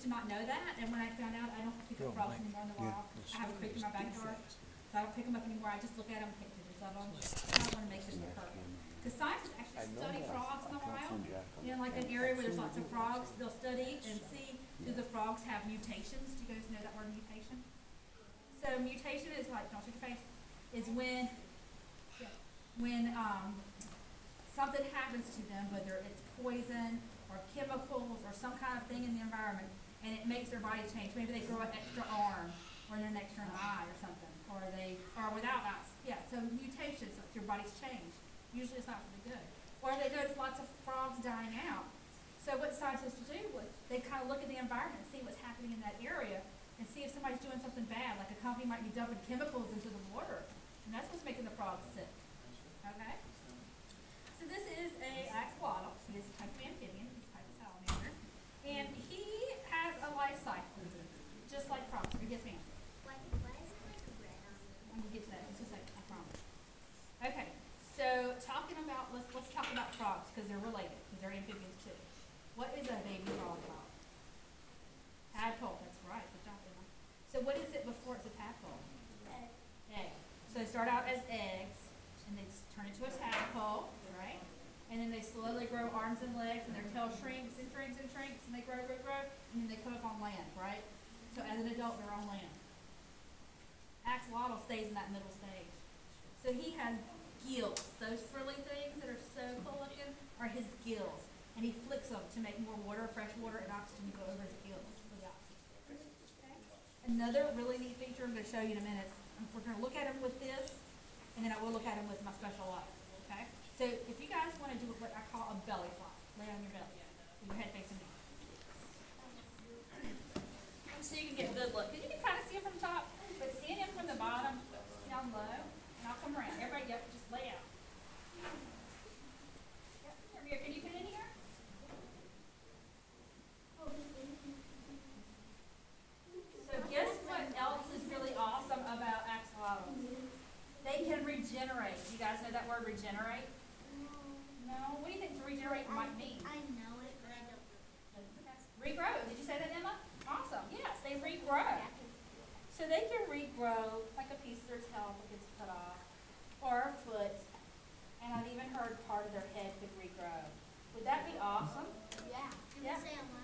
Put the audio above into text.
used to not know that, and when I found out I don't pick up frogs anymore in the wild, I have a creek in my backyard, so I don't pick them up anymore. I just look at them, take pictures of them. I don't want to make them occur. Because scientists actually study frogs in the wild. In like an area where there's lots of frogs, they'll study and see, do the frogs have mutations? Do you guys know that word, mutation? So mutation is like, don't shake your face, is when something happens to them, whether it's poison or chemicals or some kind of thing in the environment, and it makes their body change. Maybe they grow an extra arm or an extra eye or something, or they are without eyes. Yeah, so mutations, so your body's changed. Usually it's not for the good. Or they notice lots of frogs dying out. So what scientists do was they kind of look at the environment and see what's happening in that area and see if somebody's doing something bad, like a company might be dumping chemicals into the water, and that's what's making the frogs sick. Okay? So this is a axolotl. He is a type of amphibian. He's a type of salamander. And he has a life cycle, just like frogs. Yes, ma'am? Why is it like red on the... I'm going to get to that in just a second, I promise. Okay, so talking about, let's talk about frogs, because they're related, because they're amphibians too. What is a baby frog called? Tadpole, that's right. Good job, Emma. So what is it before it's a tadpole? Egg. So they start out as eggs, and they turn into a tadpole, right? And then they slowly grow arms and legs, and their tail shrinks and shrinks and shrinks, and they grow, and then they come up on land, right? So as an adult, they're on land. Axolotl stays in that middle stage. So he has gills. Those frilly things that are so cool looking are his gills. And he flicks them to make more water, fresh water, and oxygen to go over his gills for the oxygen. Okay. Another really neat feature I'm going to show you in a minute. We're going to look at him with this, and then I will look at him with my special light. Okay? So if you guys want to do what I call a belly flop, lay on your belly with your head facing me. So you can get a good look. Because you can kind of see him from the top, but seeing him from the bottom, down low, and I'll come around. Everybody, yep, just lay out. Yep, over here. Can you fit in here? So guess what else is really awesome about axolotls? They can regenerate. You guys know that word, regenerate? No? What do you think regenerate might mean? I know it, but I don't know. Regrow. Did you say that, Emma? Awesome. Yes, they regrow. So they can regrow like a piece of their tail that gets cut off, or a foot, and I've even heard part of their head could regrow. Would that be awesome? Yeah. Can Yeah. we say on